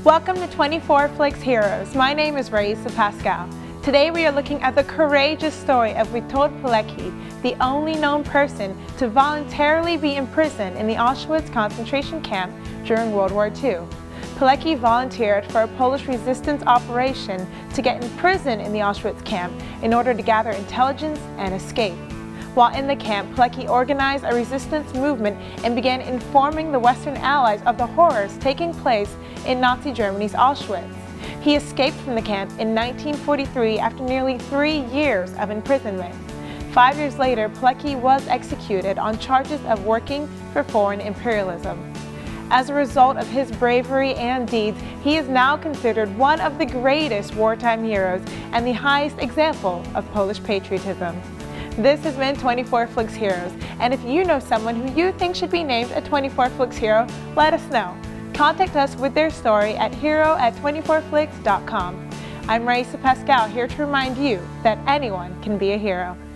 Welcome to 24 Flix Heroes. My name is Raisa Pascal. Today we are looking at the courageous story of Witold Pilecki, the only known person to voluntarily be imprisoned in the Auschwitz concentration camp during World War II. Pilecki volunteered for a Polish resistance operation to get imprisoned in the Auschwitz camp in order to gather intelligence and escape. While in the camp, Pilecki organized a resistance movement and began informing the Western Allies of the horrors taking place in Nazi Germany's Auschwitz. He escaped from the camp in 1943 after nearly 3 years of imprisonment. 5 years later, Pilecki was executed on charges of working for foreign imperialism. As a result of his bravery and deeds, he is now considered one of the greatest wartime heroes and the highest example of Polish patriotism. This has been 24 Flix Heroes, and if you know someone who you think should be named a 24 Flix hero, let us know. Contact us with their story at hero@24flix.com. I'm Raisa Pascal, here to remind you that anyone can be a hero.